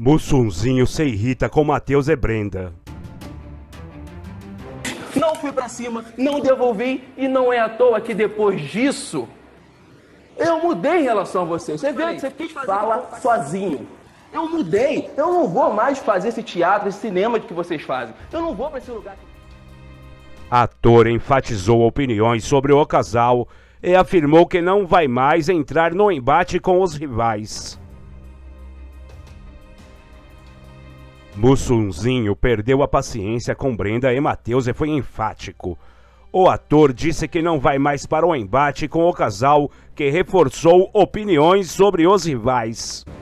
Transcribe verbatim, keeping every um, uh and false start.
Mussunzinho se irrita com Matheus e Brenda. Não fui pra cima, não devolvi e não é à toa que depois disso eu mudei em relação a você. Você vê, você quis fazer fala sozinho. Eu mudei, eu não vou mais fazer esse teatro, esse cinema que vocês fazem. Eu não vou pra esse lugar. Ator enfatizou opiniões sobre o casal e afirmou que não vai mais entrar no embate com os rivais. Mussunzinho perdeu a paciência com Brenda e Matheus e foi enfático. O ator disse que não vai mais para o embate com o casal, que reforçou opiniões sobre os rivais.